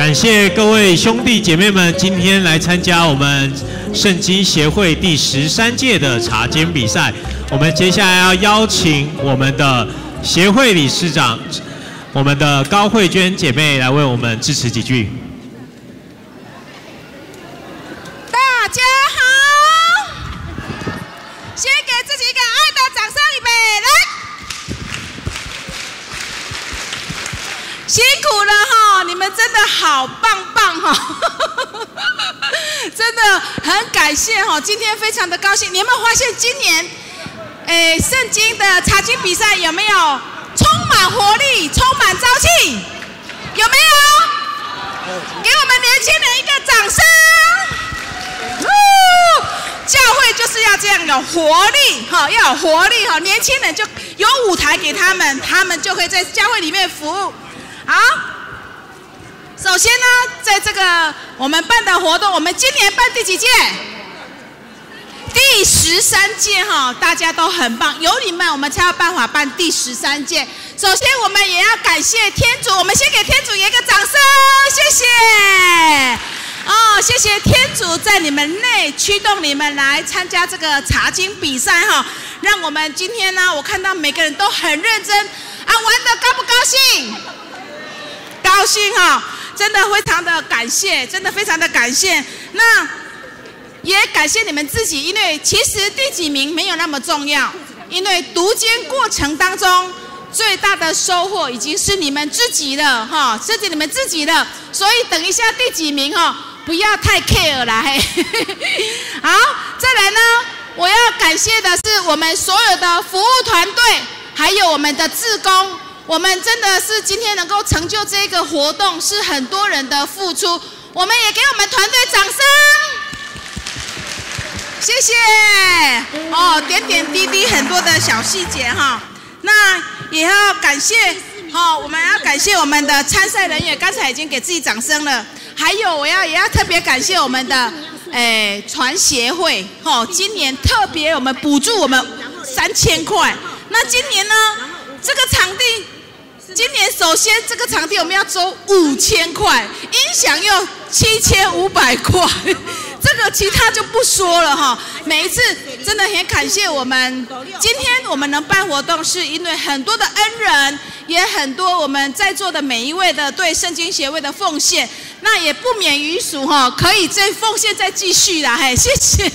感谢各位兄弟姐妹们今天来参加我们圣经协会第13届的查经比赛。我们接下来要邀请我们的协会理事长，我们的高慧娟姐妹来为我们致辞几句。 大家好，先给自己一个爱的掌声，预备来。 辛苦了哈，你们真的好棒棒哈，真的很感谢哈。今天非常的高兴，你有没有发现今年，圣经的查经比赛有没有充满活力、充满朝气？有没有？给我们年轻人一个掌声！教会就是要这样有活力哈，要有活力哈，年轻人就有舞台给他们，他们就可以在教会里面服务。 好，首先呢，在这个我们办的活动，我们今年办第几届？第13届哈，大家都很棒，有你们，我们才有办法办第13届。首先，我们也要感谢天主，我们先给天主一个掌声，谢谢。哦，谢谢天主在你们内驱动你们来参加这个查经比赛哈，让我们今天呢，我看到每个人都很认真啊，玩得高不高兴？ 高兴哈，真的非常的感谢，真的非常的感谢。那也感谢你们自己，因为其实第几名没有那么重要，因为读经过程当中最大的收获已经是你们自己的哈，是你们自己的。所以等一下第几名哈，不要太 care 啦嘿。好，再来呢，我要感谢的是我们所有的服务团队，还有我们的志工。 我们真的是今天能够成就这个活动，是很多人的付出，我们也给我们团队掌声，谢谢。哦，点点滴滴很多的小细节哈，那也要感谢我们要感谢我们的参赛人员，刚才已经给自己掌声了，还有也要特别感谢我们的传协会，今年特别我们补助我们3000块，那今年呢这个场地。 今年首先这个场地我们要收5000块，音响又7500块，这个其他就不说了哈。每一次真的很感谢我们，今天我们能办活动，是因为很多的恩人，也很多我们在座的每一位的对圣经协会的奉献，那也不免于俗哈，可以再奉献再继续啦，嘿，谢谢。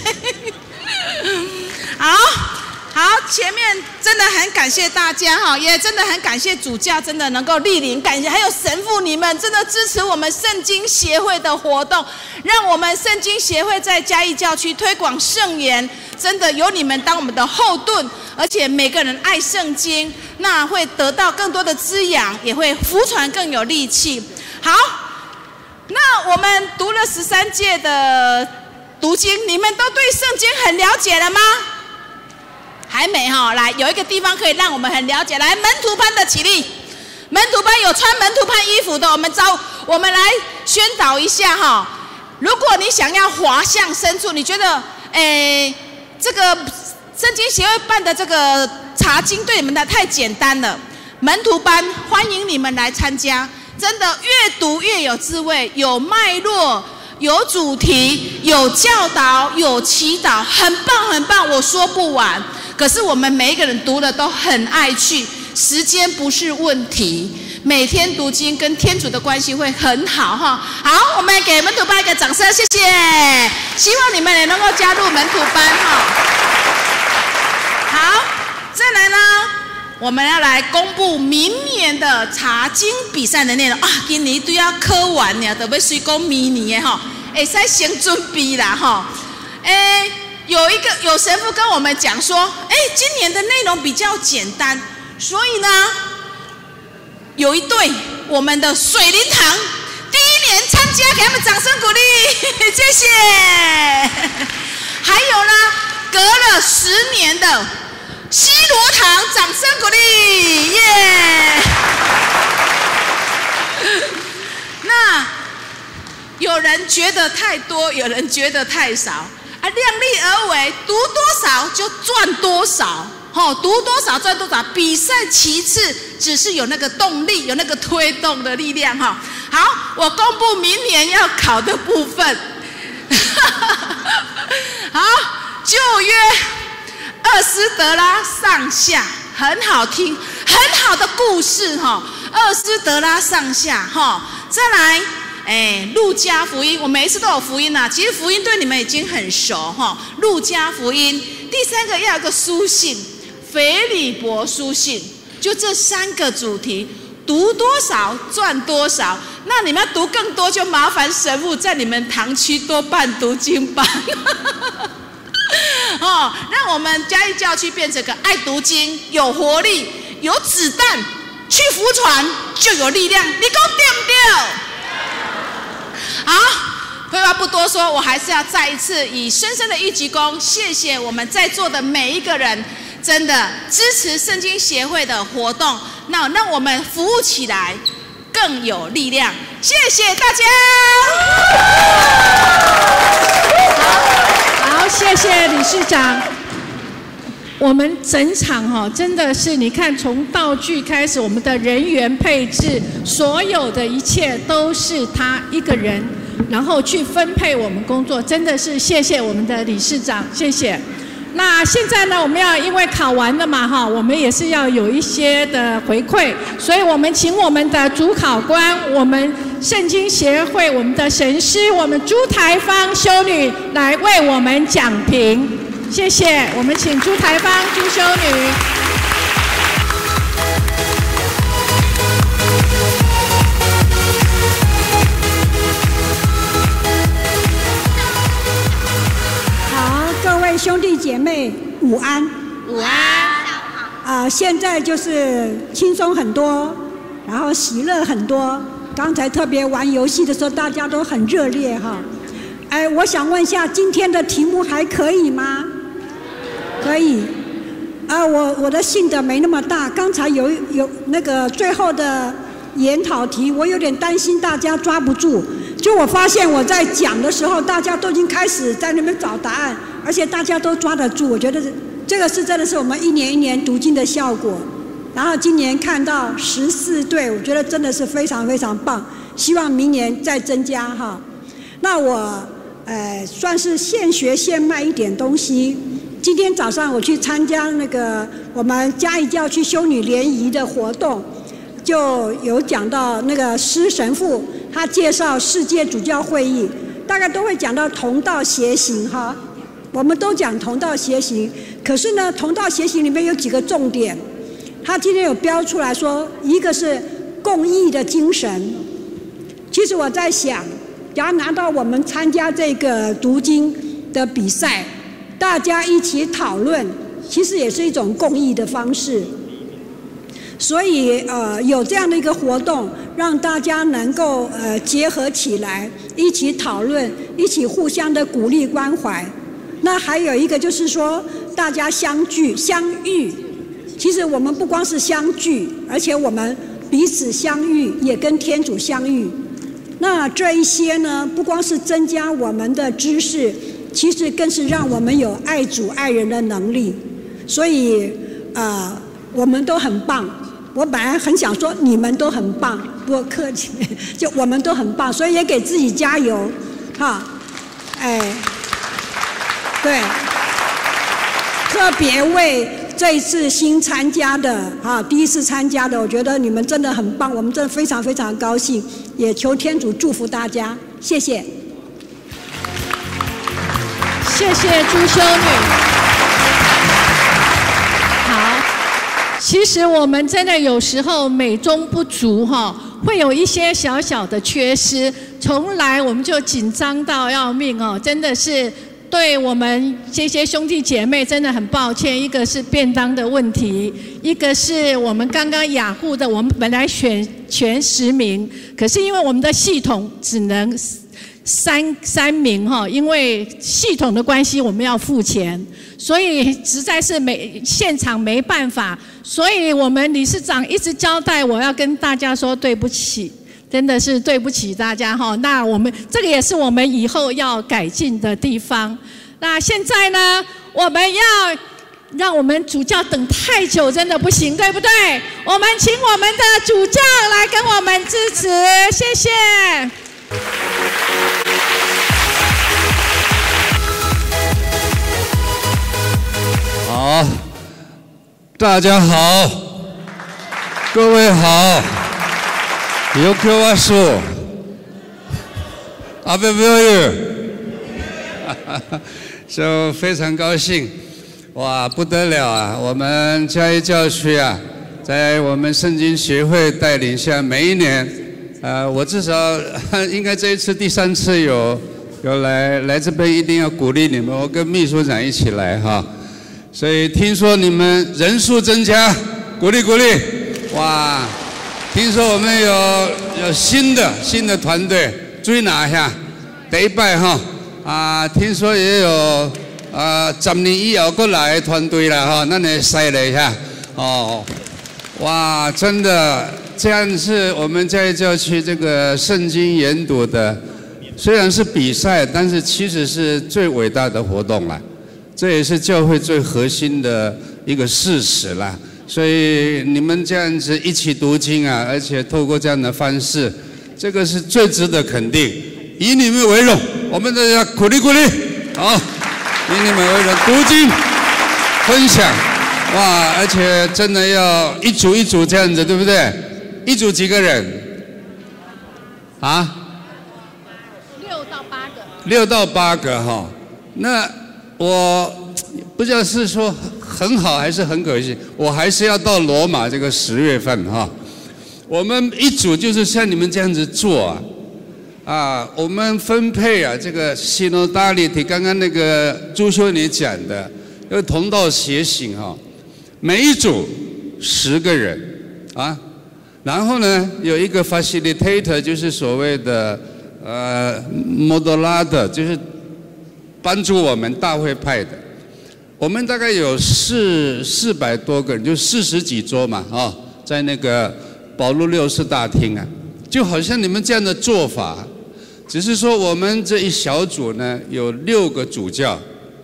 好。 好，前面真的很感谢大家哈，也真的很感谢主教，真的能够莅临，感谢还有神父你们真的支持我们圣经协会的活动，让我们圣经协会在嘉义教区推广圣言，真的有你们当我们的后盾，而且每个人爱圣经，那会得到更多的滋养，也会福传更有力气。好，那我们读了13届的读经，你们都对圣经很了解了吗？ 还没哈，来有一个地方可以让我们很了解。来，门徒班的起立，门徒班有穿门徒班衣服的，我们来宣导一下哈。如果你想要滑向深处，你觉得这个圣经协会办的这个查经对你们的太简单了，门徒班欢迎你们来参加，真的越读越有智慧，有脉络。 有主题，有教导，有祈祷，很棒很棒，我说不完。可是我们每一个人读的都很爱去，时间不是问题。每天读经跟天主的关系会很好哈。好，我们给门徒班一个掌声，谢谢。希望你们也能够加入门徒班哈。好，再来呢。 我们要来公布明年的查经比赛的内容啊！今年都要考完了，特别是讲明年的哈，会使先准备啦哈。有神父跟我们讲说，今年的内容比较简单，所以呢，有一对我们的水灵堂第1年参加，给他们掌声鼓励，谢谢。还有呢，隔了10年的。 西罗堂，掌声鼓励，耶！那有人觉得太多，有人觉得太少啊，量力而为，读多少就赚多少，读多少赚多少。比赛其次，只是有那个动力，有那个推动的力量哈。 好，我公布明年要考的部分。好，就约厄斯德拉上下，很好听，很好的故事哈。厄斯德拉上下哈，再来，路加福音，我每一次都有福音其实福音对你们已经很熟哈。路加福音，第三个要有个书信，腓立伯书信，就这3个主题。读多少赚多少，那你们要读更多，就麻烦神父在你们堂区多办读经班。让我们嘉义教区变成个爱读经、有活力、有子弹，去服传就有力量。你讲对不对？好，废话不多说，我还是要再一次以深深的一鞠躬，谢谢我们在座的每一个人。真的支持圣经协会的活动，那让我们服务起来更有力量。谢谢大家。 好，谢谢理事长。我们整场真的是你看，从道具开始，我们的人员配置，所有的一切都是他一个人，然后去分配我们工作，真的是谢谢我们的理事长，谢谢。那现在呢，我们要因为考完了嘛我们也是要有一些的回馈，所以我们请我们的主考官，我们圣经协会，我们的神师，我们朱台芳修女来为我们讲评，谢谢。我们请朱台芳朱修女。 兄弟姐妹午安， 午安。 现在就是轻松很多，然后喜乐很多。刚才特别玩游戏的时候，大家都很热烈哈。我想问一下，今天的题目还可以吗？可以。我的心得没那么大。刚才有那个最后的研讨题，我有点担心大家抓不住。就我发现我在讲的时候，大家都已经开始在那边找答案。而且大家都抓得住，我觉得这个是真的是我们一年一年读经的效果。然后今年看到14对，我觉得真的是非常非常棒。希望明年再增加哈。那我算是现学现卖一点东西。今天早上我去参加那个我们嘉义教区修女联谊的活动，就有讲到那个施神父他介绍世界主教会议，大概都会讲到同道协行哈。我们都讲同道协行，可是呢，同道协行里面有几个重点，他今天有标出来说，一个是共益的精神。其实我在想，假如拿到我们参加这个读经的比赛，大家一起讨论，其实也是一种共益的方式。所以有这样的一个活动，让大家能够结合起来，一起讨论，一起互相的鼓励关怀。那还有一个就是说，大家相聚相遇。其实我们不光是相聚，而且我们彼此相遇，也跟天主相遇。那这一些呢，不光是增加我们的知识，其实更是让我们有爱主爱人的能力。所以我们都很棒。我本来很想说你们都很棒，不客气，就我们都很棒，所以也给自己加油，哈，对，特别为这一次新参加的第一次参加的，我觉得你们真的很棒，我们真的非常非常高兴，也求天主祝福大家，谢谢。 谢谢朱修女。好，其实我们真的有时候美中不足会有一些小小的缺失，从来我们就紧张到要命真的是。对我们这些兄弟姐妹真的很抱歉，一个是便当的问题，一个是我们刚刚雅虎的，我们本来选全10名，可是因为我们的系统只能三名因为系统的关系我们要付钱，所以实在是现场没办法，所以我们理事长一直交代我要跟大家说对不起。真的是对不起大家那我们这个也是我们以后要改进的地方。那现在呢，我们要让我们主教等太久真的不行，对不对？我们请我们的主教来跟我们支持，谢谢。 好，大家好，各位好，有给我说，阿贝贝尔，就非常高兴。 哇，不得了啊！我们嘉义教区啊，在我们圣经协会带领下，每一年，我至少应该这一次第3次有来这边，一定要鼓励你们，我跟秘书长一起来哈。所以听说你们人数增加，鼓励鼓励。哇，听说我们有新的团队，注意拿一下，第一拜哈听说也有。10年以后过来的团队了哈，那你筛了一下哦，哇，真的这样是我们在教区这个圣经研读的，虽然是比赛，但是其实是最伟大的活动了，这也是教会最核心的一个事实啦。所以你们这样子一起读经啊，而且透过这样的方式，这个是最值得肯定，以你们为荣，我们大家鼓励鼓励，好。 以你们为荣，读经、分享，哇！而且真的要一组一组这样子，对不对？一组几个人？啊？6到8个哈。那我不知道是说很好还是很可惜，我还是要到罗马这个10月份哈。我们一组就是像你们这样子做啊。我们分配啊，这个 synodality， 刚刚那个朱修你讲的，要同道协行哈，每一组10个人啊，然后呢有一个 facilitator， 就是所谓的moderator， 就是帮助我们大会派的。我们大概有400多个人，就40几桌嘛啊，在那个保禄6世大厅啊，就好像你们这样的做法。 只是说，我们这一小组呢，有6个主教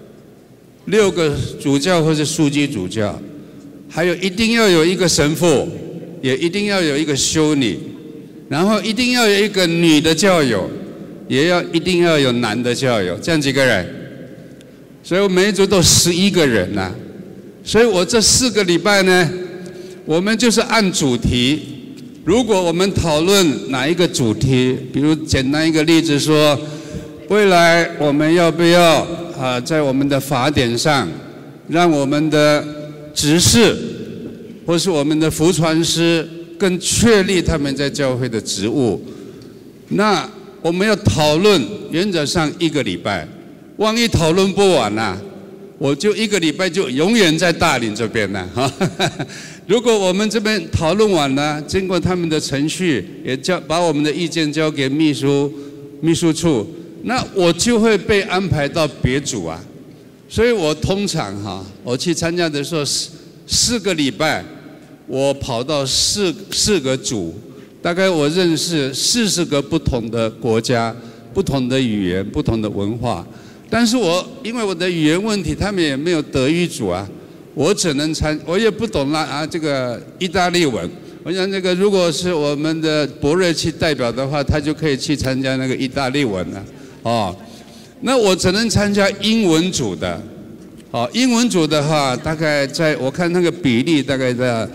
，6个主教或者枢机主教，还有一定要有一个神父，也一定要有一个修女，然后一定要有一个女的教友，也一定要有男的教友，这样几个人。所以我每一组都11个人呐、啊。所以我这4个礼拜呢，我们就是按主题。 如果我们讨论哪一个主题，比如简单一个例子说，未来我们要不要在我们的法典上，让我们的执事或是我们的福传师更确立他们在教会的职务？那我们要讨论，原则上1个礼拜，万一讨论不完啊，我就1个礼拜就永远在大林这边了哈。如果我们这边讨论完了，经过他们的程序，也把我们的意见交给秘书处，那我就会被安排到别组啊。所以我通常我去参加的时候4个礼拜，我跑到四个组，大概我认识40个不同的国家、不同的语言、不同的文化。但是因为我的语言问题，他们也没有德语组啊。 我只能我也不懂这个意大利文。我想这个如果是我们的博瑞去代表的话，他就可以去参加那个意大利文了。哦，那我只能参加英文组的。哦，英文组的话，大概我看那个比例大概在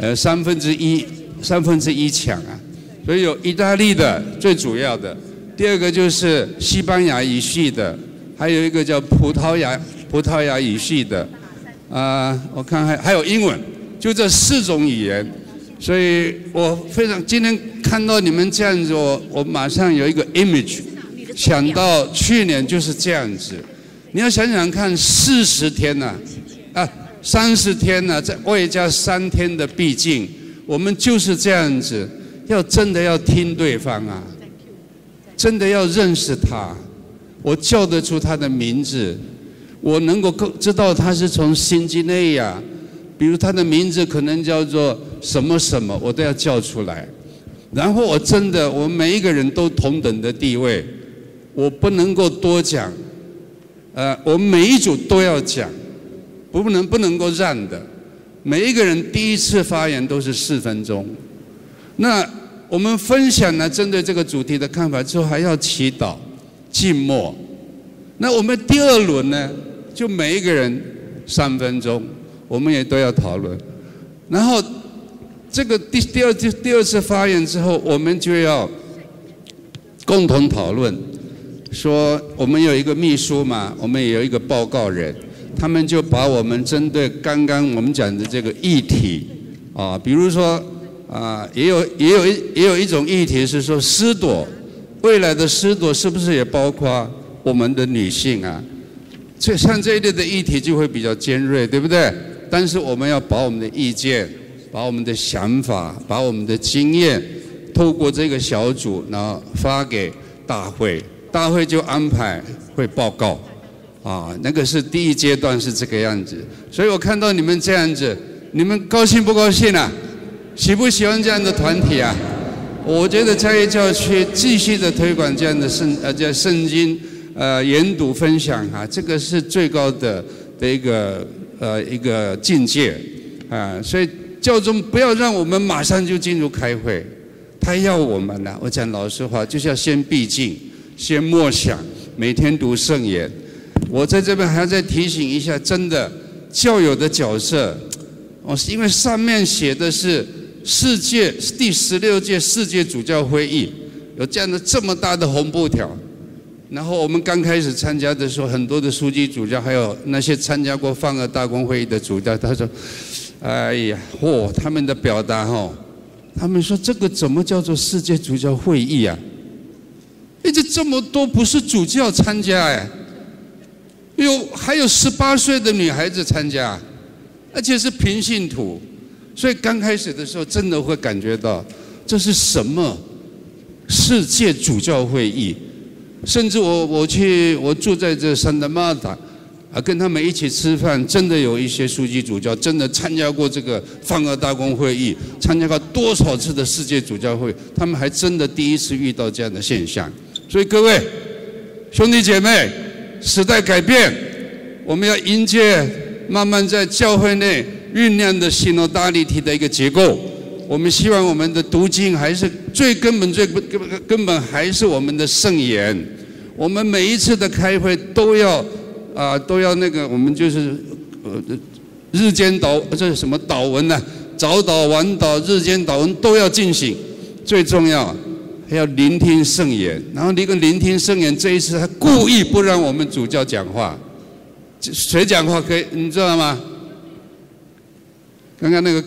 1/3强啊。所以有意大利的最主要的，第2个就是西班牙语系的，还有一个叫葡萄牙语系的。 我看还有英文，就这4种语言，所以我非常今天看到你们这样子，我马上有一个 image， 想到去年就是这样子。你要想想看，40天呐，30天呐，外加3天的避静，我们就是这样子，真的要听对方啊，真的要认识他，我叫得出他的名字。 我能够知道他是从新几内亚，比如他的名字可能叫做什么什么，我都要叫出来。然后我们每一个人都同等的地位，我不能够多讲。我们每一组都要讲， 不能够让的。每一个人第一次发言都是4分钟。那我们分享了针对这个主题的看法之后，还要祈祷、静默。那我们第2轮呢，就每一个人3分钟，我们也都要讨论。然后这个第二次发言之后，我们就要共同讨论，说我们有一个秘书嘛，我们也有一个报告人，他们就把我们针对刚刚我们讲的这个议题啊，比如说也有一种议题是说师铎，未来的师铎是不是也包括我们的女性啊？像这一类的议题就会比较尖锐，对不对？但是我们要把我们的意见、把我们的想法、把我们的经验，透过这个小组，然后发给大会，大会就安排会报告，那个是第1阶段是这个样子。所以我看到你们这样子，你们高兴不高兴啊？喜不喜欢这样的团体啊？我觉得嘉义教区继续的推广这样的圣经研读分享这个是最高的一个境界所以教宗不要让我们马上就进入开会，他要我们我讲老实话，就是要先闭静，先默想，每天读圣言。我在这边还要再提醒一下，真的教友的角色，因为上面写的是第16届世界主教会议，有这样的这么大的红布条。然后我们刚开始参加的时候，很多的书记主教，还有那些参加过梵二大公会议的主教，他说：“哎呀，他们的表达他们说这个怎么叫做世界主教会议啊？这么多不是主教参加还有18岁的女孩子参加，而且是平信徒，所以刚开始的时候真的会感觉到这是什么世界主教会议。”甚至我住在这圣达马塔跟他们一起吃饭，真的有一些书记主教真的参加过这个梵二大公会议，参加过多少次的世界主教会，他们还真的第一次遇到这样的现象。所以各位兄弟姐妹，时代改变，我们要迎接慢慢在教会内酝酿的西诺大立体的一个结构。我们希望我们的读经还是最根本还是我们的圣言。我们每一次的开会都要我们就是日间这是什么祷文呢？早祷、晚祷、日间祷文都要进行。最重要还要聆听圣言，然后聆听圣言。这一次他故意不让我们主教讲话，谁讲话可以？你知道吗？刚刚那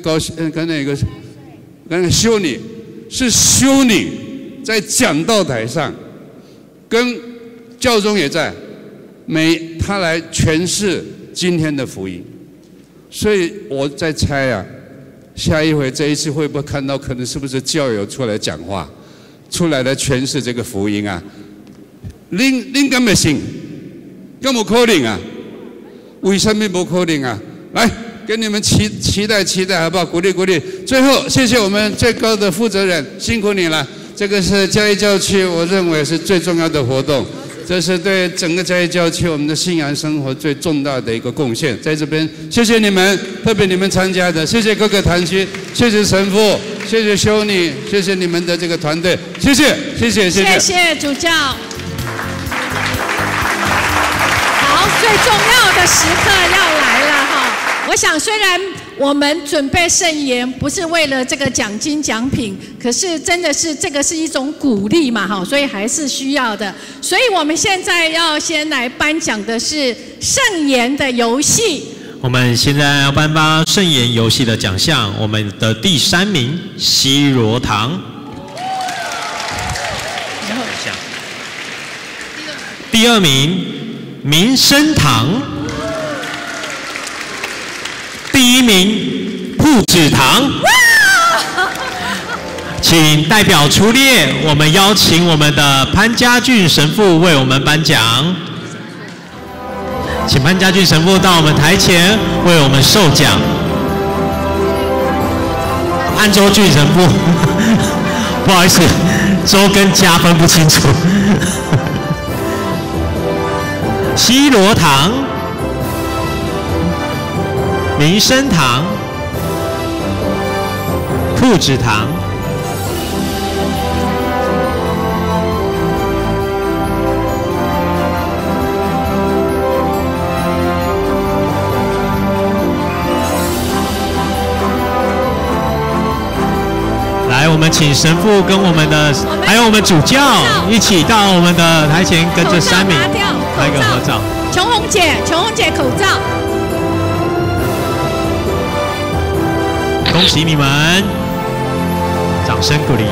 个修女是修女在讲道台上，跟教宗也在，他来诠释今天的福音。所以我在猜下一回这一次会不会看到可能是不是教友出来讲话，出来诠释这个福音您敢不信？敢不可能为什么不可能来给你们期待好不好？鼓励鼓励。最后谢谢我们最高的负责人，辛苦你了。这个是嘉义教区我认为是最重要的活动，这是对整个嘉义教区我们的信仰生活最重大的一个贡献。在这边谢谢你们，特别你们参加的，谢谢各个堂区，谢谢神父，谢谢修女，谢谢你们的这个团队，谢谢主教。好，最重要的时刻要来了我想，虽然我们准备圣言不是为了这个奖金奖品，可是真的是这个是一种鼓励嘛，所以还是需要的。所以我们现在要先来颁奖的是圣言的游戏。 我们现在要颁发圣言游戏的奖项，我们的第3名西罗堂，第2名民生堂。第1名铺子堂，请代表出列，我们邀请我们的潘家俊神父为我们颁奖。请潘家俊神父到我们台前为我们授奖。安周俊神父，不好意思，周跟家分不清楚。西罗堂。 民生堂、铺子堂、来，我们请神父跟我们的还有我们主教一起到我们的台前，跟着3名拍个合照。 琼红姐口罩。 恭喜你们，掌声鼓励。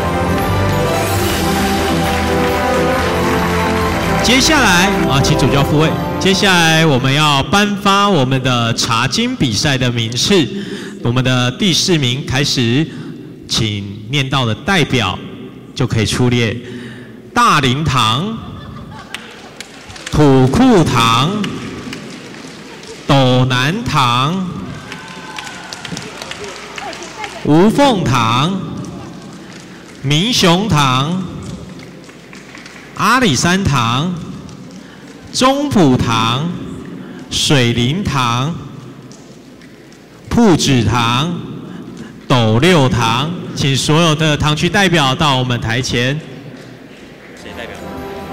接下来请主教复位。接下来我们要颁发我们的查经比赛的名次，我们的第4名开始，请念到的代表就可以出列：大灵堂、土库堂、斗南堂、吴凤堂、民雄堂、阿里山堂、中埔堂、水灵堂、铺子堂、斗六堂，请所有的堂区代表到我们台前。谁代表？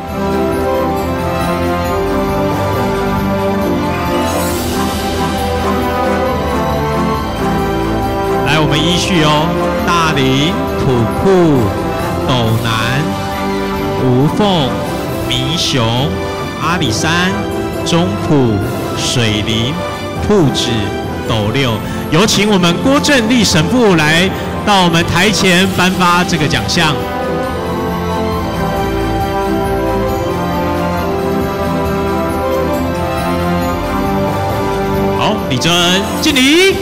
来，我们依序大林、土库、斗南、吴凤、民雄、阿里山、中埔、水林、铺子、斗六，有请我们郭正立神父来到我们台前颁发这个奖项。好，李正恩敬礼，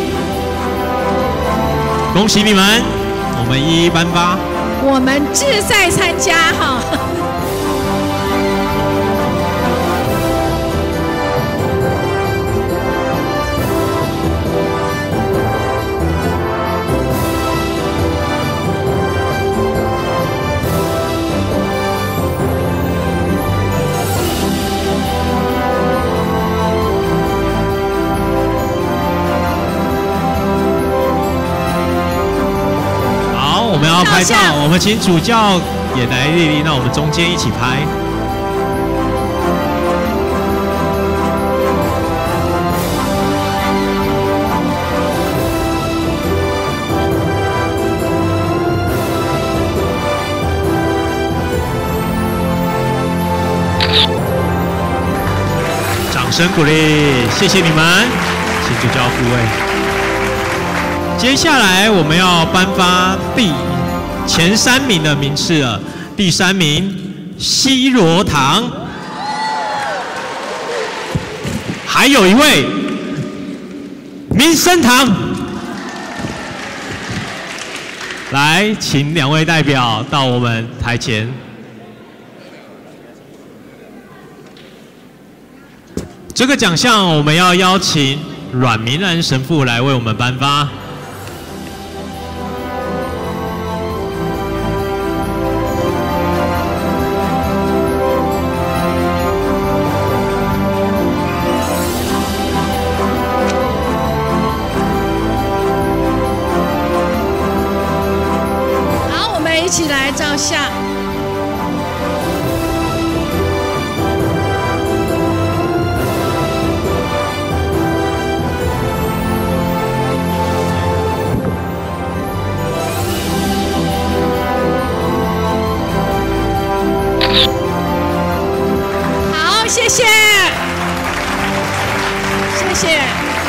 恭喜你们，我们一一颁发。 我们志在参加哈。 我们要拍照，我们请主教也来莅临到我们中间一起拍。掌声鼓励，谢谢你们，请主教复位。接下来我们要颁发前3名的名次了。第3名西罗堂，还有一位民生堂。来，请2位代表到我们台前。这个奖项我们要邀请阮明然神父来为我们颁发。 一起来照相。好，谢谢，谢谢。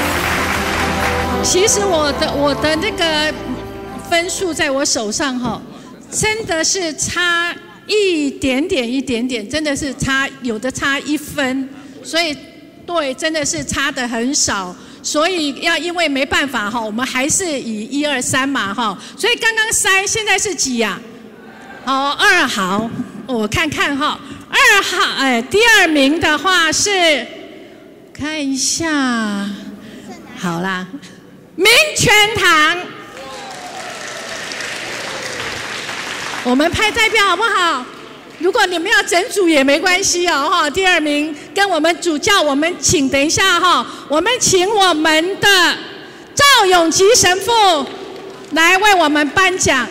其实我的那个分数在我手上哈。真的是差一点点，真的是有的差1分，所以对，真的是差得很少。所以因为没办法哈，我们还是以1、2、3嘛哈。所以刚刚3，现在是几呀？哦，2好，我看看哈，2号，第2名的话是，看一下，好啦，民权堂。我们派代表好不好？ 如果你们要整组也没关系哦，哈。第2名跟我们主教，我们请等一下哈，我们请我们的赵永吉神父来为我们颁奖。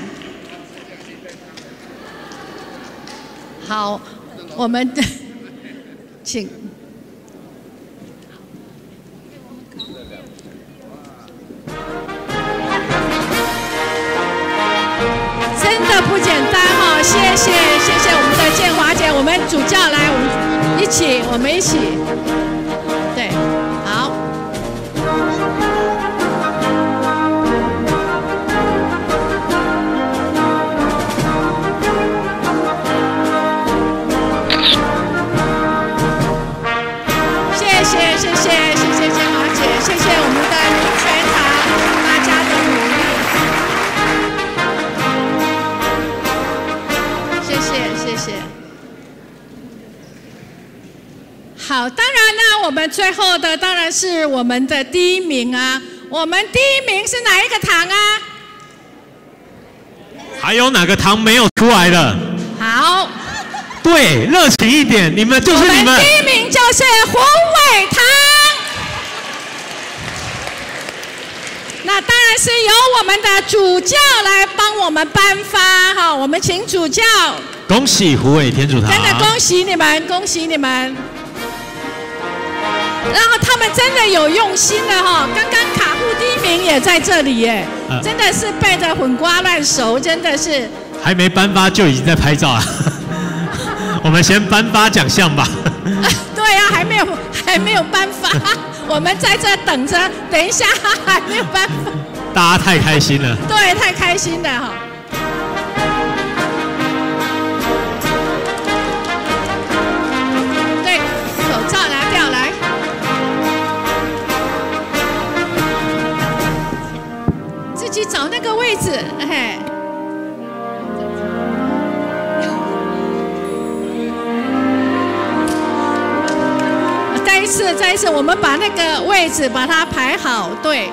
好，我们请。真的不简单哈，谢谢我们的建华姐，我们主教来，我们一起，对，好。谢谢建华姐，谢谢我们的林全堂大家的努力。谢谢。好，当然呢，我们最后的当然是我们的第1名啊。我们第1名是哪一个堂啊？ 还有哪个堂没有出来的？ 好， 对，热情一点，你们就是你们。 我们第1名就是宏伟堂。那当然是由我们的主教来帮我们颁发哈，我们请主教。 恭喜虎尾天主堂！ 真的恭喜你们，恭喜你们！然后他们真的有用心的哈，刚刚卡户第1名也在这里耶，真的是背得混瓜烂熟，真的是。还没颁发就已经在拍照了，我们先颁发奖项吧。对啊，还没有颁发，我们在这等着，等一下还没有颁发。大家太开心了。对，太开心了哈。对，口罩拿掉来。自己找那个位置，嘿。再一次，我们把那个位置把它排好，对。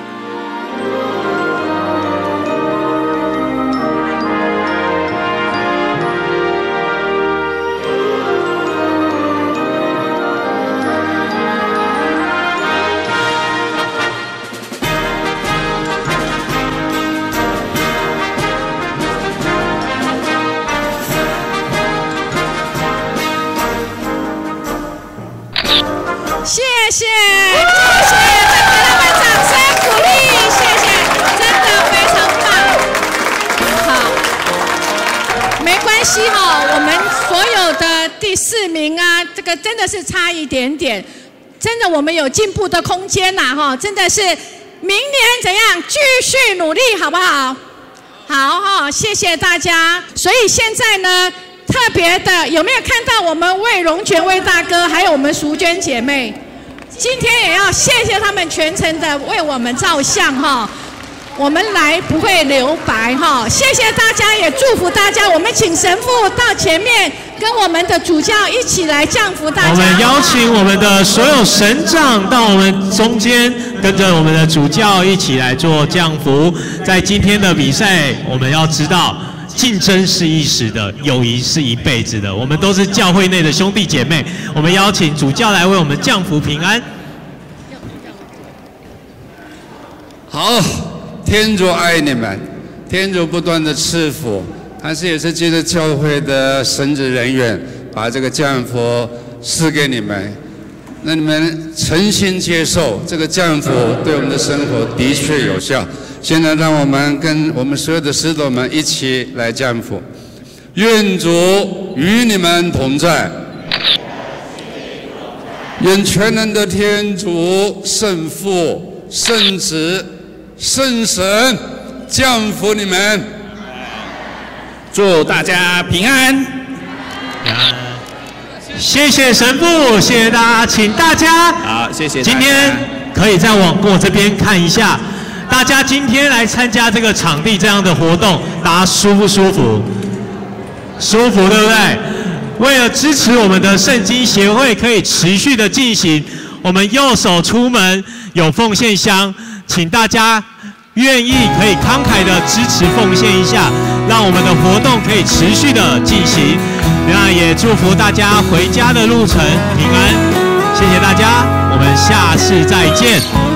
谢谢，再给他们掌声鼓励，谢谢，真的非常棒。好，没关系哈，我们所有的第4名啊，这个真的是差一点点，真的我们有进步的空间呐哈，真的是明年怎样继续努力，好不好？好哈，谢谢大家。所以现在呢，特别的有没有看到我们魏荣全魏大哥，还有我们淑娟姐妹？今天也要谢谢他们全程的为我们照相哈，我们来不会留白哈，谢谢大家，也祝福大家。我们请神父到前面跟我们的主教一起来降福大家。我们邀请我们的所有神长到我们中间，跟着我们的主教一起来做降福。在今天的比赛，我们要知道。竞争是一时的，友谊是一辈子的。我们都是教会内的兄弟姐妹。我们邀请主教来为我们降福平安。 好，天主爱你们，天主不断的赐福，但是也是借着教会的神职人员把这个降福赐给你们。那你们诚心接受这个降福，对我们的生活的确有效。现在让我们跟我们所有的使徒们一起来降福，愿主与你们同在，愿全能的天主、圣父、圣子、圣神降福你们，祝大家平安。 谢谢神父，谢谢大家，请大家好，谢谢大家。 今天可以再往过这边看一下。大家今天来参加这个场地这样的活动，大家舒不舒服？舒服，对不对？为了支持我们的圣经协会可以持续的进行，我们右手出门有奉献箱，请大家愿意可以慷慨的支持奉献一下，让我们的活动可以持续的进行。那也祝福大家回家的路程平安。谢谢大家，我们下次再见。